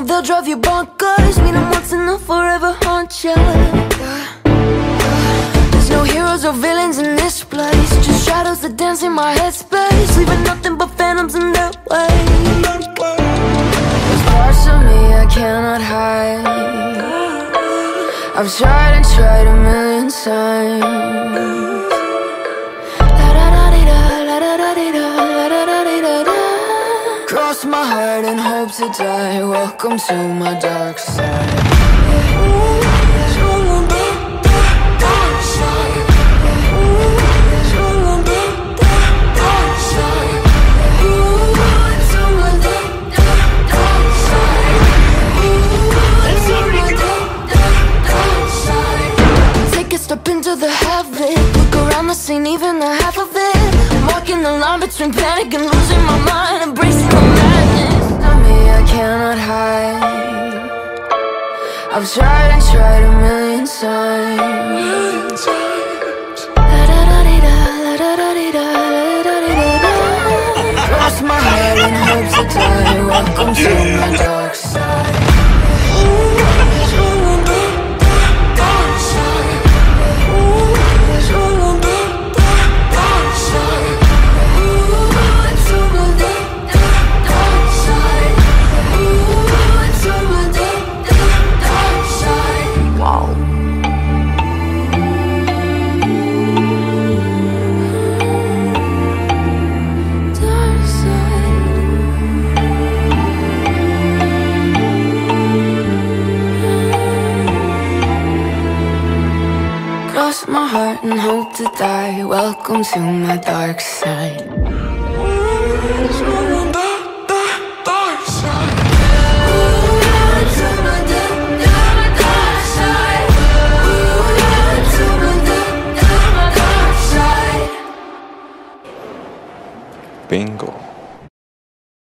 know they'll drive you bonkers. Meet them once and they'll forever haunt you. There's no heroes or villains in this place, just shadows that dance in my headspace, leaving nothing but phantoms in their way. There's parts of me I cannot hide. I've tried and tried a million times. Cross my heart and hope to die. Welcome to my dark side. Take a step into the heaven, look around the scene, even the half of it. I'm walking the line between panic and losing my mind, embracing the madness. On me I cannot hide. I've tried and tried a million times. Cross my heart and hope to die. Welcome to my dark side. Cross my heart and hope to die. Welcome to my dark side. Bingo.